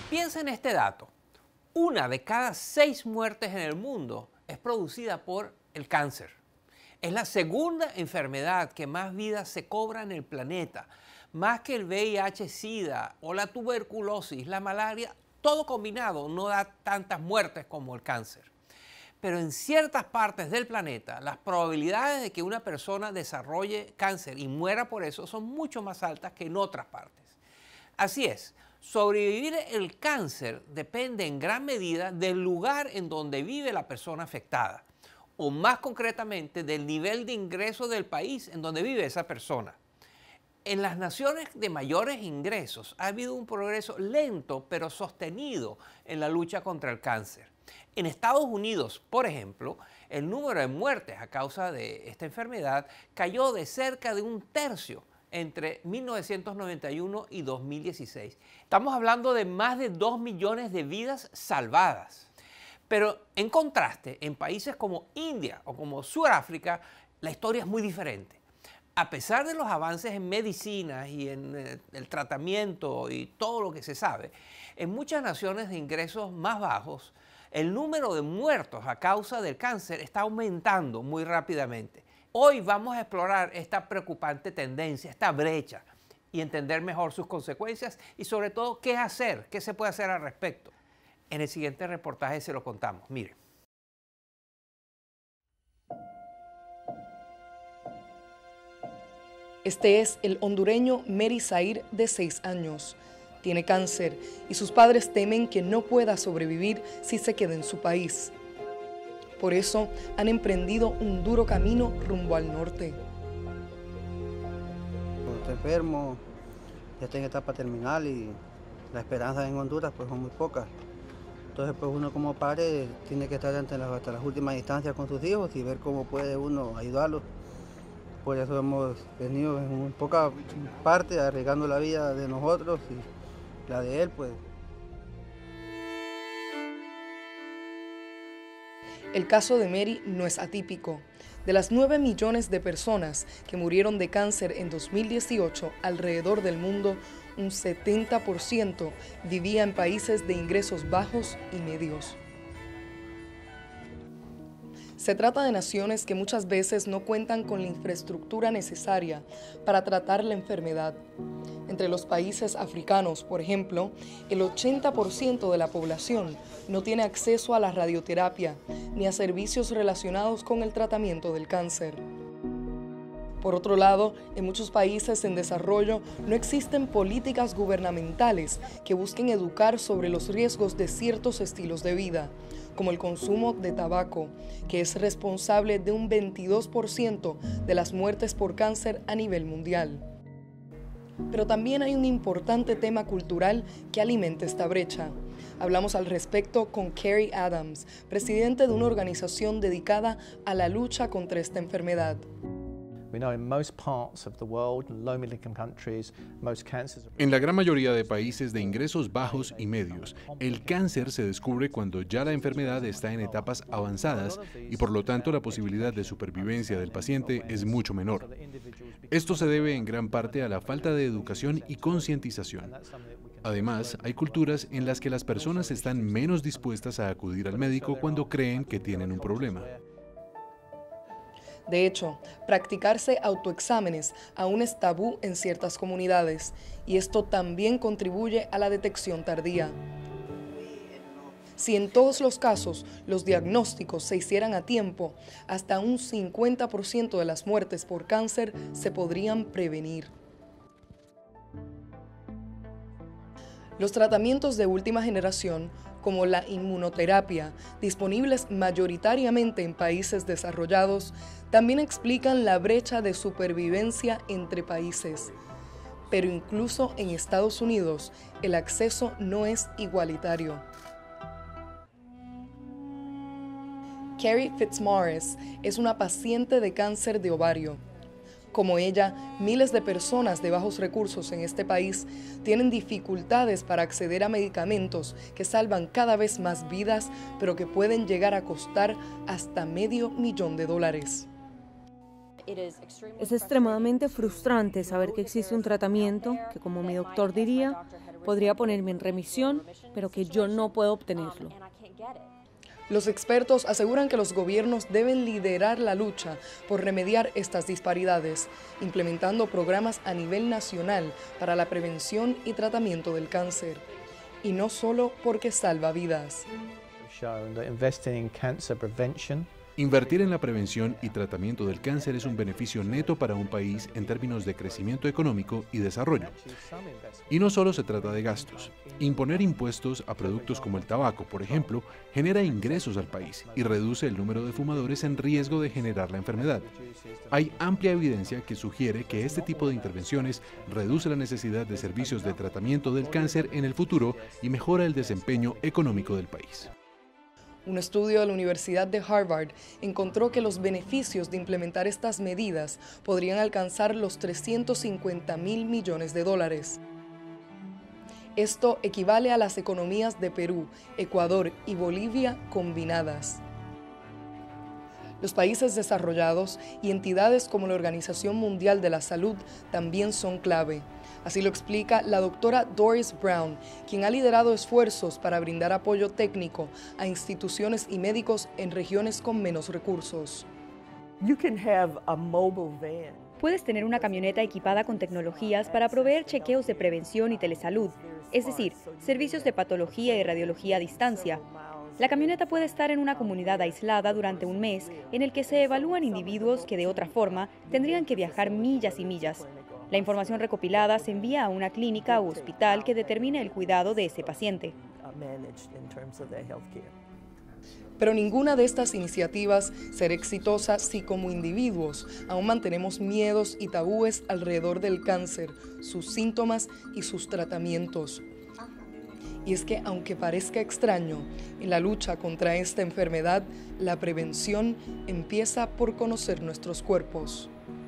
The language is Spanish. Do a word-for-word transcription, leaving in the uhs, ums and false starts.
Piensa en este dato. Una de cada seis muertes en el mundo es producida por el cáncer. Es la segunda enfermedad que más vidas se cobra en el planeta. Más que el V I H, SIDA o la tuberculosis, la malaria, todo combinado no da tantas muertes como el cáncer. Pero en ciertas partes del planeta, las probabilidades de que una persona desarrolle cáncer y muera por eso son mucho más altas que en otras partes. Así es, sobrevivir el cáncer depende en gran medida del lugar en donde vive la persona afectada, o más concretamente del nivel de ingreso del país en donde vive esa persona. En las naciones de mayores ingresos ha habido un progreso lento pero sostenido en la lucha contra el cáncer. En Estados Unidos, por ejemplo, el número de muertes a causa de esta enfermedad cayó de cerca de un tercio entre mil novecientos noventa y uno y dos mil dieciséis. Estamos hablando de más de dos millones de vidas salvadas. Pero en contraste, en países como India o como Sudáfrica, la historia es muy diferente. A pesar de los avances en medicinas y en eh, el tratamiento y todo lo que se sabe, en muchas naciones de ingresos más bajos, el número de muertos a causa del cáncer está aumentando muy rápidamente. Hoy vamos a explorar esta preocupante tendencia, esta brecha, y entender mejor sus consecuencias y sobre todo qué hacer, qué se puede hacer al respecto. En el siguiente reportaje se lo contamos. Mire. Este es el hondureño Mary Zair, de seis años. Tiene cáncer y sus padres temen que no pueda sobrevivir si se queda en su país. Por eso han emprendido un duro camino rumbo al norte. Estoy enfermo, ya estoy en etapa terminal y las esperanzas en Honduras pues son muy pocas. Entonces pues uno como padre tiene que estar hasta las, hasta las últimas instancias con sus hijos y ver cómo puede uno ayudarlos. Por eso hemos venido en poca parte arriesgando la vida de nosotros y la de él pues. El caso de Mary no es atípico. De las nueve millones de personas que murieron de cáncer en dos mil dieciocho alrededor del mundo, un setenta por ciento vivía en países de ingresos bajos y medios. Se trata de naciones que muchas veces no cuentan con la infraestructura necesaria para tratar la enfermedad. Entre los países africanos, por ejemplo, el ochenta por ciento de la población no tiene acceso a la radioterapia ni a servicios relacionados con el tratamiento del cáncer. Por otro lado, en muchos países en desarrollo no existen políticas gubernamentales que busquen educar sobre los riesgos de ciertos estilos de vida, como el consumo de tabaco, que es responsable de un veintidós por ciento de las muertes por cáncer a nivel mundial. Pero también hay un importante tema cultural que alimenta esta brecha. Hablamos al respecto con Kerry Adams, presidente de una organización dedicada a la lucha contra esta enfermedad. En la gran mayoría de países de ingresos bajos y medios, el cáncer se descubre cuando ya la enfermedad está en etapas avanzadas y por lo tanto la posibilidad de supervivencia del paciente es mucho menor. Esto se debe en gran parte a la falta de educación y concientización. Además, hay culturas en las que las personas están menos dispuestas a acudir al médico cuando creen que tienen un problema. De hecho, practicarse autoexámenes aún es tabú en ciertas comunidades y esto también contribuye a la detección tardía. Si en todos los casos los diagnósticos se hicieran a tiempo, hasta un cincuenta por ciento de las muertes por cáncer se podrían prevenir. Los tratamientos de última generación, como la inmunoterapia, disponibles mayoritariamente en países desarrollados, también explican la brecha de supervivencia entre países. Pero incluso en Estados Unidos, el acceso no es igualitario. Carrie Fitzmaurice es una paciente de cáncer de ovario. Como ella, miles de personas de bajos recursos en este país tienen dificultades para acceder a medicamentos que salvan cada vez más vidas, pero que pueden llegar a costar hasta medio millón de dólares. Es extremadamente frustrante saber que existe un tratamiento que, como mi doctor diría, podría ponerme en remisión, pero que yo no puedo obtenerlo. Los expertos aseguran que los gobiernos deben liderar la lucha por remediar estas disparidades, implementando programas a nivel nacional para la prevención y tratamiento del cáncer. Y no solo porque salva vidas. Invertir en la prevención y tratamiento del cáncer es un beneficio neto para un país en términos de crecimiento económico y desarrollo. Y no solo se trata de gastos. Imponer impuestos a productos como el tabaco, por ejemplo, genera ingresos al país y reduce el número de fumadores en riesgo de generar la enfermedad. Hay amplia evidencia que sugiere que este tipo de intervenciones reduce la necesidad de servicios de tratamiento del cáncer en el futuro y mejora el desempeño económico del país. Un estudio de la Universidad de Harvard encontró que los beneficios de implementar estas medidas podrían alcanzar los trescientos cincuenta mil millones de dólares. Esto equivale a las economías de Perú, Ecuador y Bolivia combinadas. Los países desarrollados y entidades como la Organización Mundial de la Salud también son clave. Así lo explica la doctora Doris Brown, quien ha liderado esfuerzos para brindar apoyo técnico a instituciones y médicos en regiones con menos recursos. Puedes tener una camioneta equipada con tecnologías para proveer chequeos de prevención y telesalud, es decir, servicios de patología y radiología a distancia. La camioneta puede estar en una comunidad aislada durante un mes en el que se evalúan individuos que de otra forma tendrían que viajar millas y millas. La información recopilada se envía a una clínica o hospital que determine el cuidado de ese paciente. Pero ninguna de estas iniciativas será exitosa si como individuos aún mantenemos miedos y tabúes alrededor del cáncer, sus síntomas y sus tratamientos. Y es que, aunque parezca extraño, en la lucha contra esta enfermedad, la prevención empieza por conocer nuestros cuerpos.